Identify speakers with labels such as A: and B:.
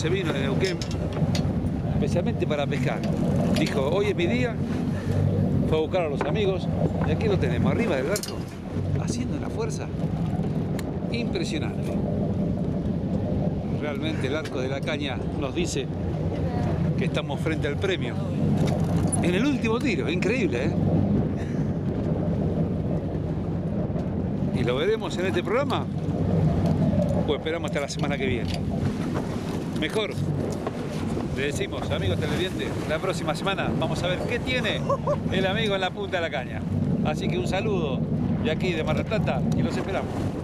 A: Se vino de Neuquén especialmente para pescar. Dijo, hoy es mi día, fue a buscar a los amigos y aquí lo tenemos, arriba del barco, haciendo una fuerza impresionante. Realmente el arco de la caña nos dice que estamos frente al premio. En el último tiro, increíble, ¿eh? ¿Y lo veremos en este programa? Pues esperamos hasta la semana que viene. Mejor, le decimos, amigos televidentes, la próxima semana vamos a ver qué tiene el amigo en la punta de la caña. Así que un saludo de aquí de Mar del Plata y los esperamos.